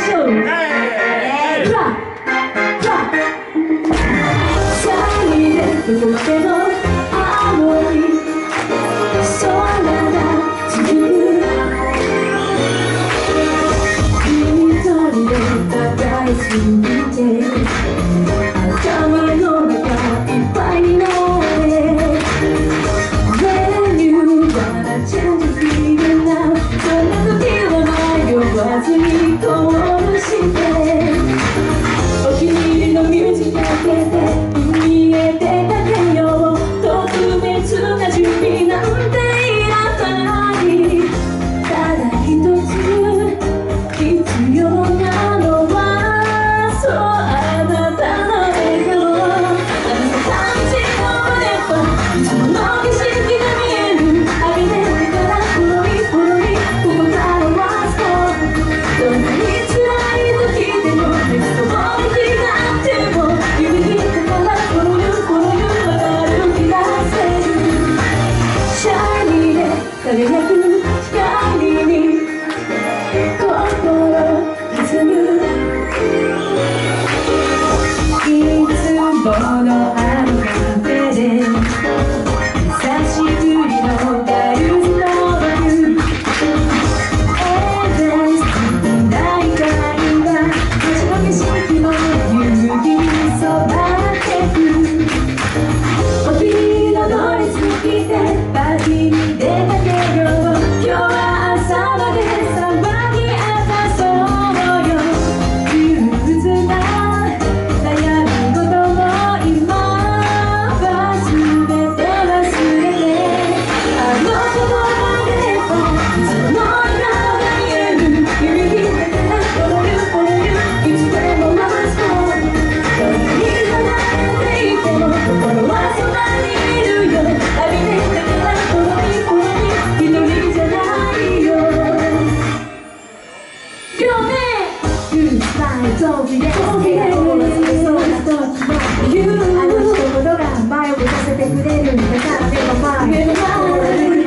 しょう。フラフラシャイでどこまでも青い空が続く一人で抱えすぎて頭の中いっぱいになってWhen you gotta change the feeling now そんな時は迷わずにコールしてお気に入りのミュージックかけて見えてかけよう特別な準備なんていらないただ一つ必要なのはそうあなたの笑顔あなたたちのレバーいつもの景色が見えるあげてからほろりほろりここからはスポーツどんなに辛い時でもネクストボール気があっても指にかからほろゆほろゆまた歩き出せるシャイニーで輝く光に心弾むいつものあのカフェで久しぶりのダイルストールエベンス大会は街の景色も夕日に染まってくお気に入りのドレス着てパーティーに出かけよう今日は朝まで騒ぎ明かそうよ憂鬱な悩み事も今は全て忘れてあの子のればいつもの笑顔が見える指にかけらほろゆほろゆいつでもマスコどんなに離れていても心はそばにいるよ浴びてだからほろりほろり一人じゃないよ両目グッバイゾンビで手が心つけそうな時も言うあの一言が前を向かせてくれるんだから目の前